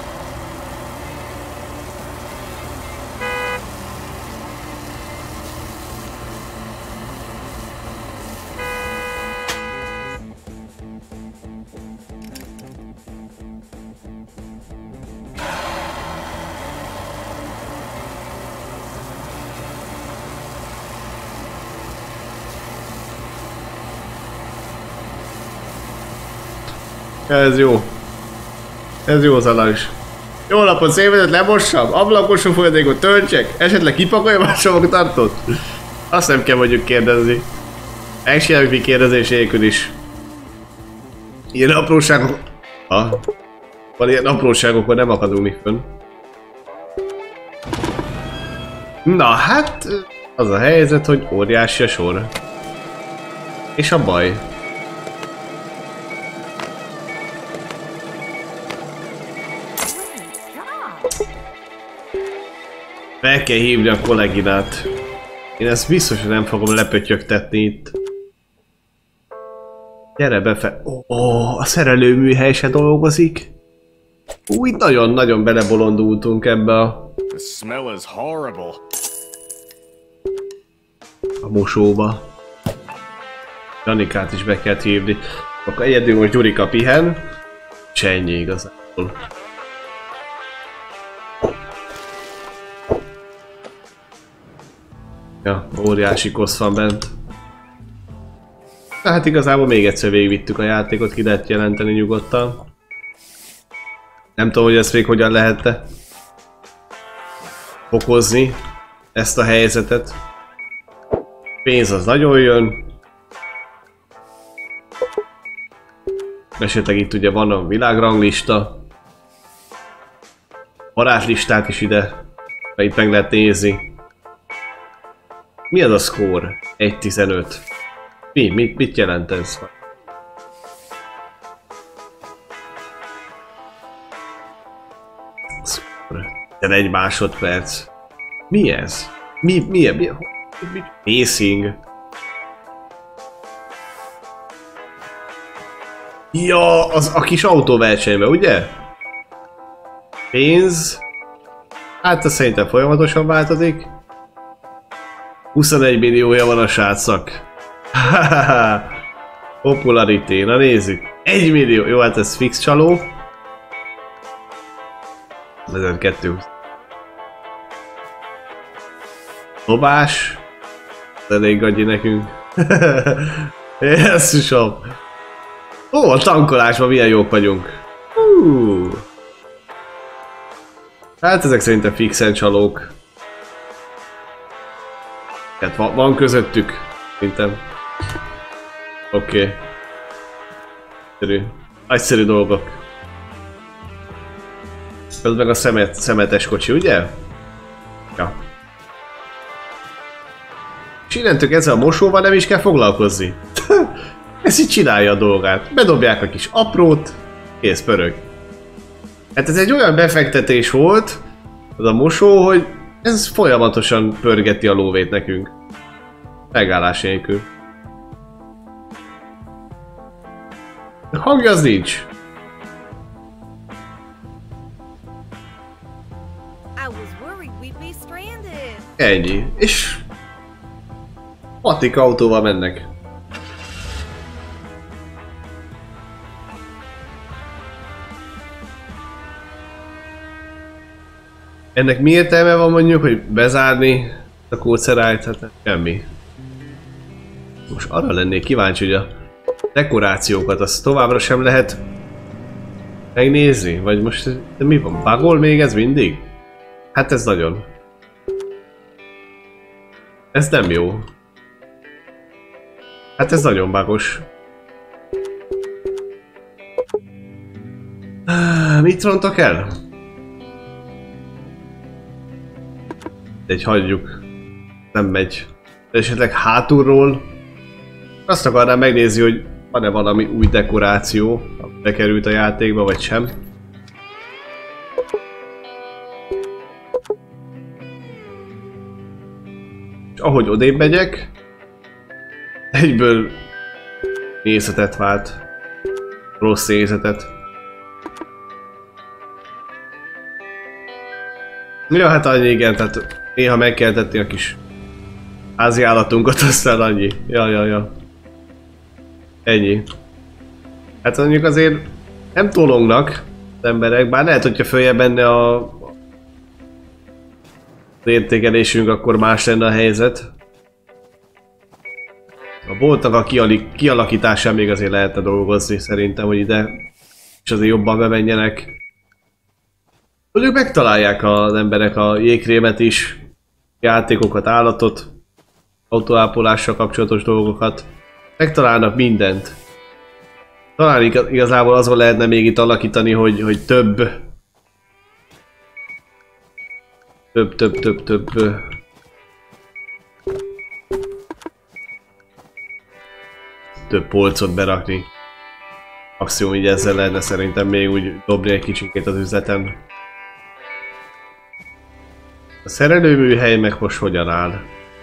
Ez jó. Ez jó Zalajs. Jó napot, szépen lemossam, ablakosú folyadékot töltsek, esetleg kipakoljam a csomagtartót. Azt nem kell mondjuk kérdezni. Megcsináljuk mi kérdezés nélkül is. Ilyen apróságok... Van ilyen apróságokon nem akadunk mi fönn. Na hát, az a helyzet, hogy óriási a sor. És a baj. Meg kell hívni a kolléginát. Én ezt biztos, hogy nem fogom lepötyögtetni itt. Gyere befe... a szerelőműhely se dolgozik. Úgy nagyon-nagyon belebolondultunk ebbe a... The smell is horrible. A mosóba. Janikát is be kell hívni. Akkor egyedül most Gyurika pihen. És ennyi igazából. Ja, óriási kosz van bent. Tehát igazából még egyszer végigvittük a játékot, ki lehet jelenteni nyugodtan. Nem tudom, hogy ezt még hogyan lehet fokozni, ezt a helyzetet. Pénz az nagyon jön. Esetleg itt ugye van a világranglista. Barátlistát is ide, itt meg lehet nézni. Mi az a score? 1.15. Mit jelent ez? Score. 11 másodperc. Mi ez? Mi? Pacing. Ja, az a kis autóversenyben, ugye? Pénz. Hát az szerintem folyamatosan változik. 21 milliója van a srácnak. Popularité, na nézzük. 1 millió, jó, hát ez fix csaló. Ezen 2. Dobás. Ez elég gagyi nekünk. Jesszusom. Ó, a tankolásban milyen jók vagyunk. Hát ezek szerintem fixen csalók. Hát van közöttük, szerintem. Oké. Egyszerű dolgok. Ez meg a szemetes kocsi, ugye? Ja. És innentől ezzel a mosóval nem is kell foglalkozni. Ez így csinálja a dolgát. Bedobják a kis aprót, kész, pörög. Hát ez egy olyan befektetés volt, az a mosó, hogy ez folyamatosan pörgeti a lóvét nekünk. Megállás nélkül. De hangja az nincs. Ennyi. És... patika autóval mennek. Ennek mi értelme van mondjuk, hogy bezárni a kócerájt? Hát nem, semmi. Most arra lennék kíváncsi, hogy a dekorációkat azt továbbra sem lehet megnézni? Vagy most de mi van? Bugol még ez mindig? Hát ez nagyon. Ez nem jó. Hát ez nagyon bugos. Mit rontok el? Egy hagyjuk. Nem megy. De esetleg hátulról azt akarnám megnézni, hogy van-e valami új dekoráció, ami bekerült a játékba, vagy sem. És ahogy odébb megyek, egyből nézetet vált. Rossz nézetet. Ja, hát annyi, igen, tehát néha meg kell tetni a kis házi állatunkat, aztán annyi. Ja. Ennyi. Hát mondjuk azért nem tolongnak az emberek, bár lehet, hogyha följebb benne az értékelésünk, akkor más lenne a helyzet. A boltnak a kialakításán még azért lehetne dolgozni szerintem, hogy ide és azért jobban bemenjenek. Mondjuk megtalálják az emberek a jégkrémet is, játékokat, állatot, autóápolással kapcsolatos dolgokat. Megtalálnak mindent. Talán igazából azon lehetne még itt alakítani, hogy több polcot berakni. Maximum így ezzel lehetne szerintem még úgy dobni egy kicsikét az üzleten. A szerelőműhely meg most hogyan áll?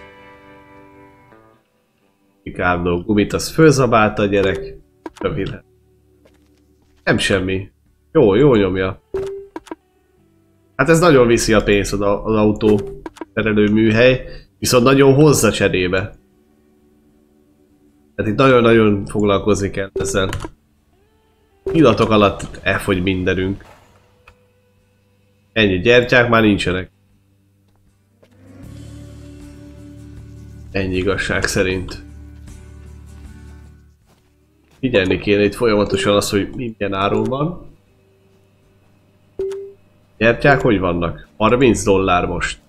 Ricardo gumit az fölzabálta a gyerek. Rövid. Nem semmi. Jó nyomja. Hát ez nagyon viszi a pénzt az autó szerelőműhely, viszont nagyon hozza cserébe. Tehát itt nagyon-nagyon foglalkozni kell ezzel. Pillanatok alatt elfogy mindenünk. Ennyi, gyertyák már nincsenek. Ennyi igazság szerint. Figyelni kéne itt folyamatosan az, hogy milyen áron van. Gyertyák hogy vannak? $30 most.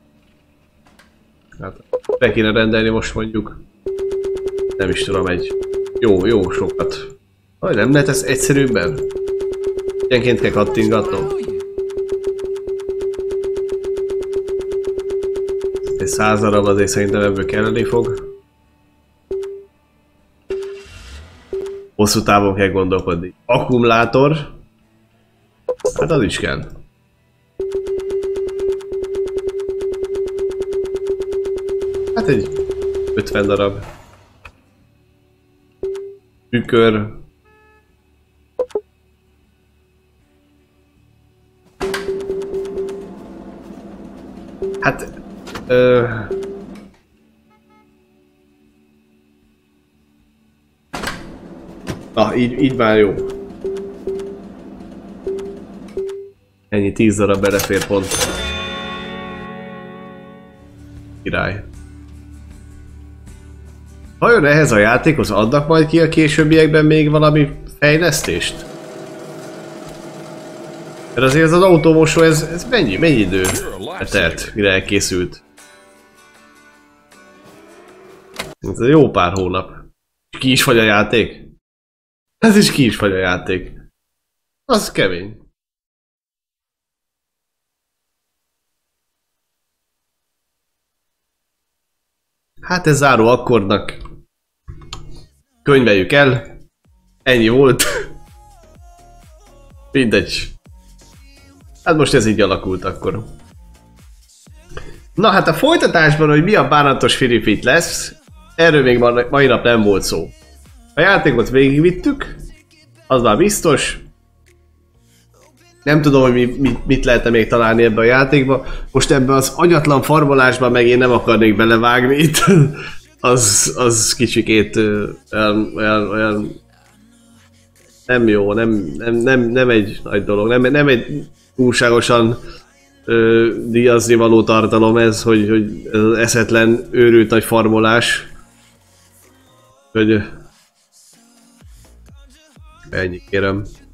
Hát be kéne rendelni most mondjuk. Nem is tudom, egy jó sokat. Vagy nem lehet ez egyszerűbben? Ilyenként kell kattingatnom. Egy 100 darab azért szerintem ebből kelleni fog. Hosszú távon kell gondolkodni. Akkumulátor. Hát az is kell. Hát egy 50 darab. Tükör. Hát... Na, így már jó. Ennyi 10 darab belefér pont. Király. Vajon ehhez a játékhoz adnak majd ki a későbbiekben még valami fejlesztést? Mert azért ez az autómosó, ez mennyi idő telt, mire elkészült? Ez jó pár hónap. Ki is vagy a játék? Ez is ki is vagy a játék. Az kemény. Hát ez záró akkordnak. Könyveljük el. Ennyi volt. Mindegy. Hát most ez így alakult akkor. Na hát a folytatásban, hogy mi a bánatos firifit lesz, erről még mai nap nem volt szó. A játékot végigvittük, az már biztos. Nem tudom, hogy mit lehetne még találni ebbe a játékba. Most ebbe az agyatlan farmolásban meg én nem akarnék belevágni itt. az kicsikét olyan nem jó, nem egy nagy dolog, nem egy túlságosan díjazni való tartalom ez, hogy ez eszetlen, őrült nagy farmolás. Hogy ennyi kérem.